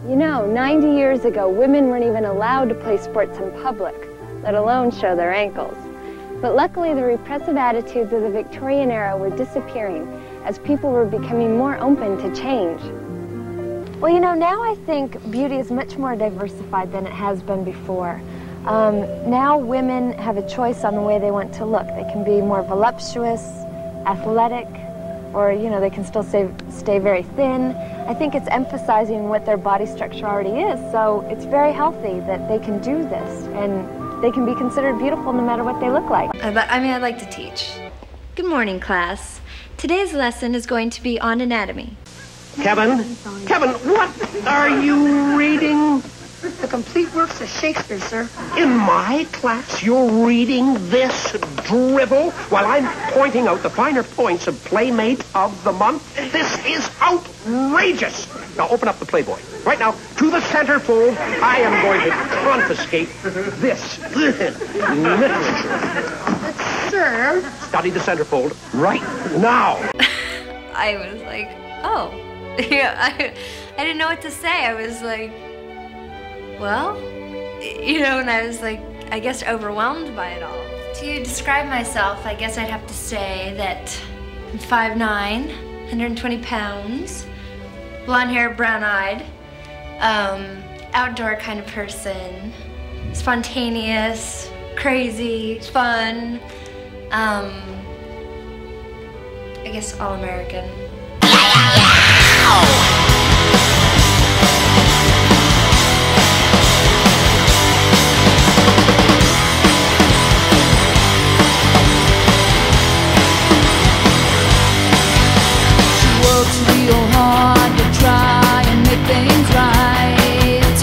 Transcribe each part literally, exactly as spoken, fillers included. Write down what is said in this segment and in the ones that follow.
You know, ninety years ago, women weren't even allowed to play sports in public, let alone show their ankles. But luckily, the repressive attitudes of the Victorian era were disappearing as people were becoming more open to change. Well, you know, now I think beauty is much more diversified than it has been before. Um, now women have a choice on the way they want to look. They can be more voluptuous, athletic, or, you know, they can still stay, stay very thin. I think it's emphasizing what their body structure already is, so it's very healthy that they can do this, and they can be considered beautiful no matter what they look like. I mean, I'd like to teach. Good morning, class. Today's lesson is going to be on anatomy. Kevin? Kevin, what are you reading? The complete works of Shakespeare, sir. In my class, you're reading this drivel while I'm pointing out the finer points of Playmate of the Month? This is outrageous! Now, open up the Playboy. Right now, to the centerfold, I am going to confiscate this literature. Sir? Study the centerfold right now. I was like, oh. Yeah, I, I didn't know what to say. I was like, well, you know, and I was like, I guess overwhelmed by it all. To describe myself, I guess I'd have to say that I'm five nine, one hundred twenty pounds, blonde hair, brown-eyed, um, outdoor kind of person, spontaneous, crazy, fun, um, I guess all-American. Real hard to try and make things right,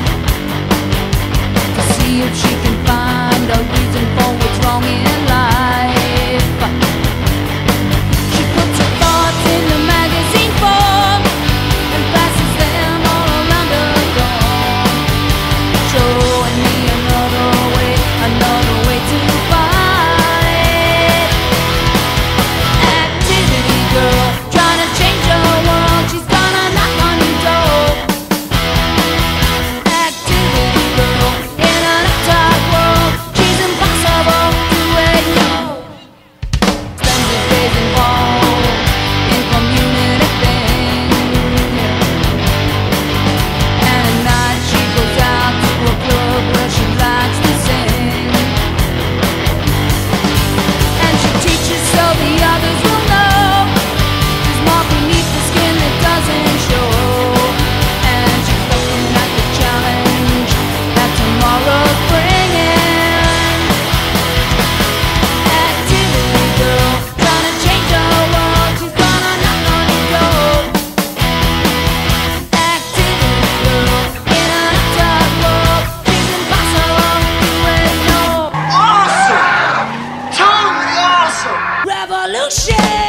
to see if she can find a reason for what's wrong in life. She puts her thoughts in the magazine form and passes them all around her dorm, showing me another way, another way to fight. Activity girl, trying to change her world, she's gonna knock on your door. Activity girl, in an uptight world, she's impossible to ignore. Spends her days involved in community things, and at night she goes out to a club where she likes to sing. And she teaches so the others will know there's more beneath the skin that doesn't show. And she's looking at the challenge that tomorrow's bringing. Activity girl, trying to change her world, she's gonna knock on your door. Activity girl, in an uptight world, she's impossible to ignore. Awesome! Totally awesome! Revolution!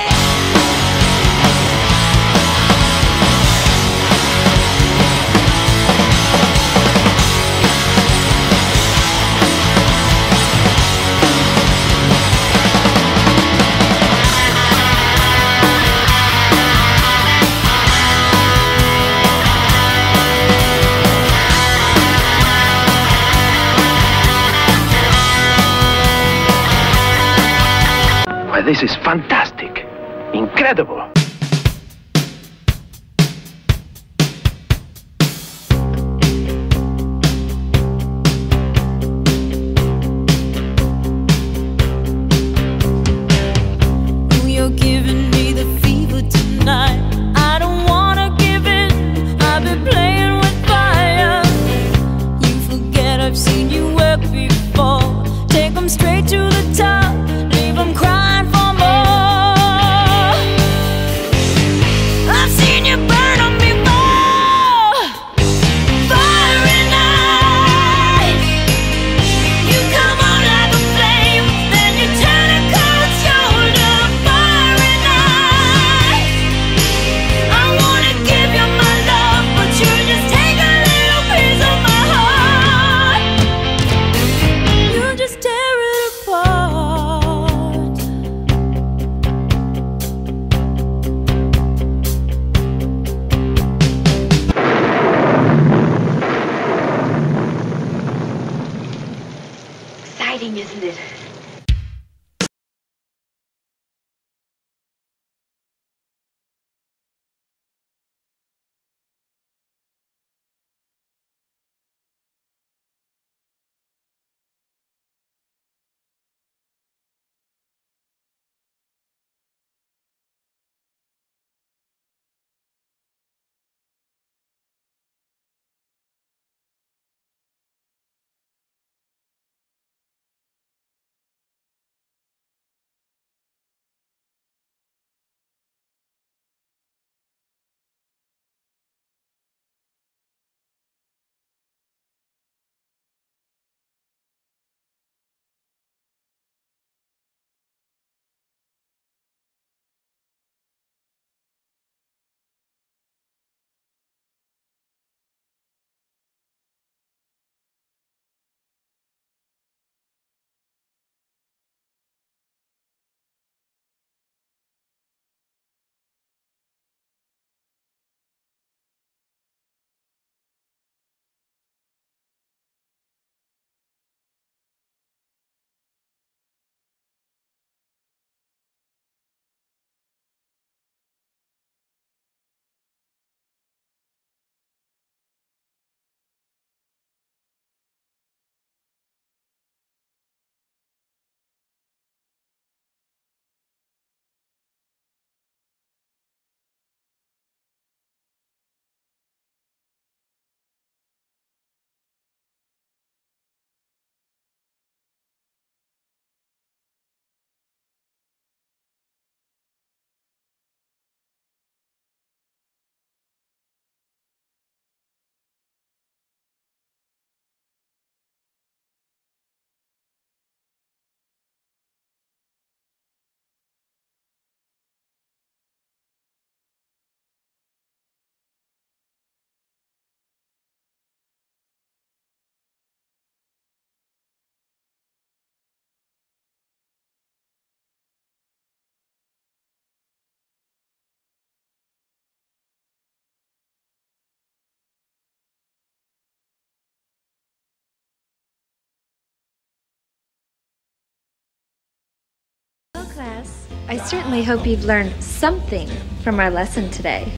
Why, this is fantastic. Incredible. Ooh, you're giving me the fever tonight. I don't wanna give in. I've been playing with fire. You forget I've seen you work before. Take 'em straight to the top, leave 'em crying for more. I've seen you burn 'em before. Fiery nights. You come on like a flame, then you turn a cold shoulder. Fiery nights. I wanna give you my love, but you I certainly hope you've learned something from our lesson today.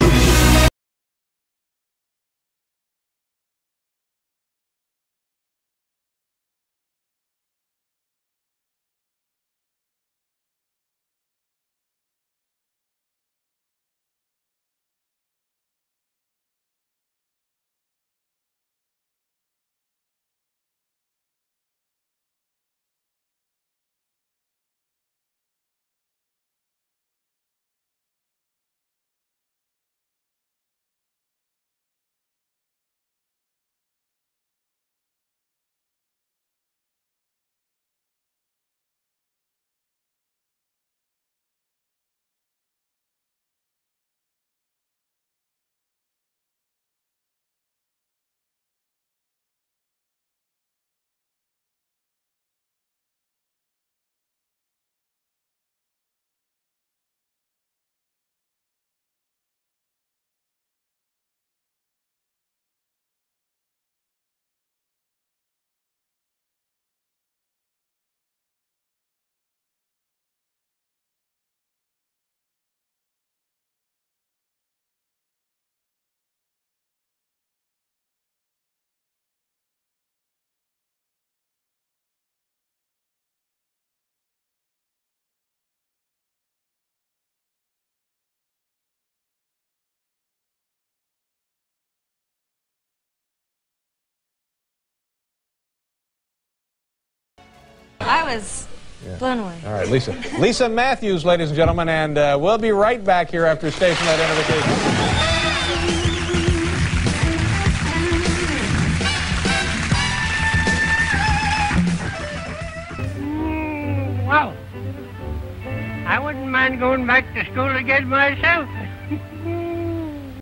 I was yeah. blown away. All right, Lisa. Lisa Matthews, ladies and gentlemen, and uh, we'll be right back here after station identification. Mm, well, I wouldn't mind going back to school again myself.